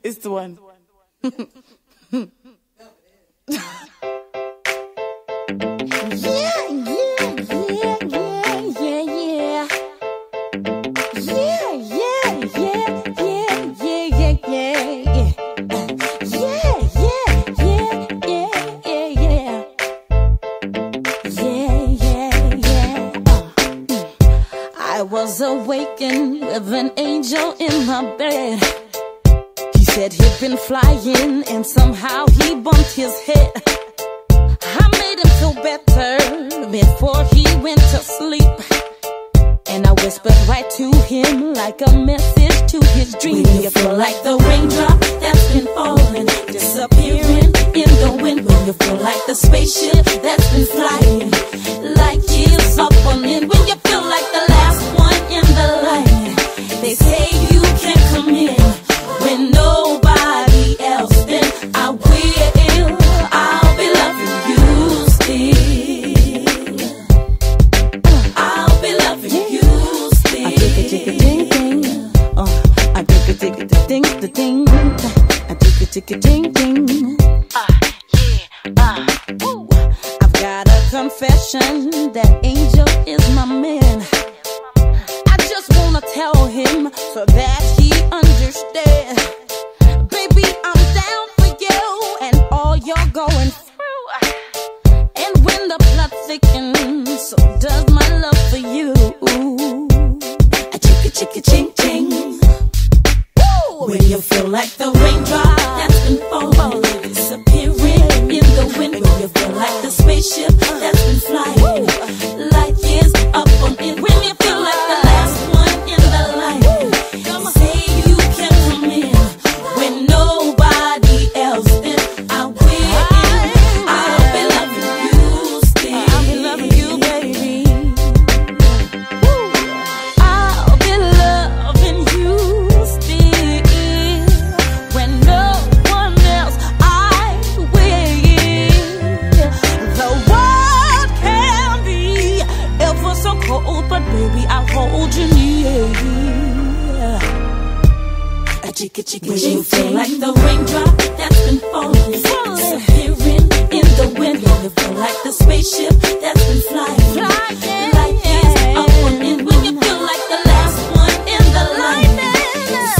It's the one. I was awakened with an angel in my bed. He said he'd been flying and somehow he bumped his head. I made him feel better before he went to sleep, and I whispered right to him like a message to his dream. When you feel like the raindrop that's been falling, disappearing in the wind. When you feel like the spaceship that's been flying, like years up on end. When you feel like the last one in the line, they say you can't come in when nobody else, then I will. I'll be loving you still. I'll be loving you still. I dig a ding ding. I dig a ding the ding. I dig a ding ding. I've got a confession, that angel is my man. I just wanna tell him so that he understands. Baby, I'm down for you and all you're going through. And when the blood thickens, so does my love for you. A chicka chicka ching ching. When you feel like the raindrop that's been falling, disappearing in the wind. When you feel like the spaceship that's been flying, light years up on it. When you feel like the last one in the line, say you can come in when nobody else, then I will. I'll be loving you still. I'll be loving you, baby. I'll be loving you still when no one else, I will. The world can be ever so cold, but baby, I'll hold you near. A chicka chicka. When you feel like the raindrop that's been falling, disappearing in the wind. When you feel like the spaceship that's been flying, like years up on end. When you feel like the last one in the line,